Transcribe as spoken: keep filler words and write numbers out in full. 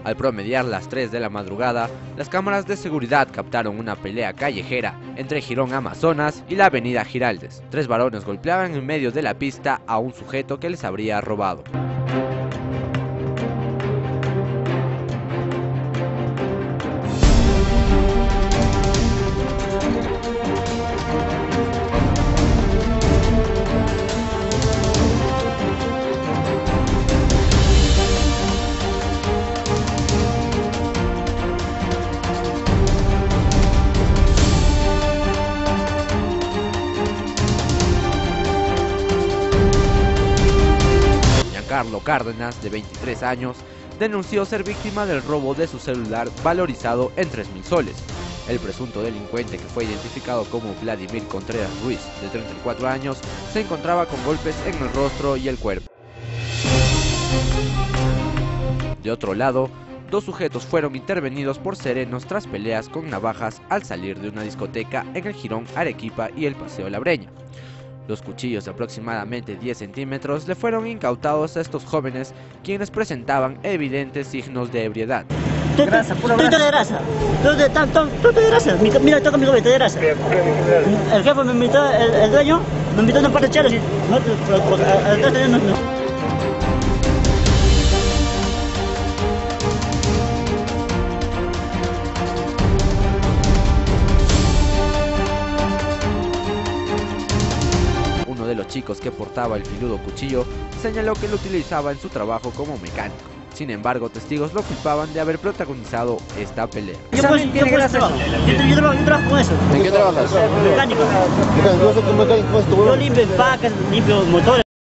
Al promediar las tres de la madrugada, las cámaras de seguridad captaron una pelea callejera entre Jirón Amazonas y la avenida Giraldes. Tres varones golpeaban en medio de la pista a un sujeto que les habría robado. Carlos Cárdenas, de veintitrés años, denunció ser víctima del robo de su celular valorizado en tres mil soles. El presunto delincuente, que fue identificado como Vladimir Contreras Ruiz, de treinta y cuatro años, se encontraba con golpes en el rostro y el cuerpo. De otro lado, dos sujetos fueron intervenidos por serenos tras peleas con navajas al salir de una discoteca en el Jirón Arequipa y el Paseo La Breña. Los cuchillos de aproximadamente diez centímetros le fueron incautados a estos jóvenes, quienes presentaban evidentes signos de ebriedad. Grasa, pura grasa. de grasa. Tú de, tú, tú de grasa. Mira, toca mi comida de grasa. El jefe me invitó, el, el dueño me invitó a una parte de chelas y no, no, no, no. De los chicos que portaba el filudo cuchillo señaló que lo utilizaba en su trabajo como mecánico. Sin embargo, testigos lo culpaban de haber protagonizado esta pelea. Yo, pues, yo, pues, trabajo. Yo, yo, trabajo, yo trabajo con eso. ¿En qué trabajas? Mecánico. Yo limpio empacas, limpio motores.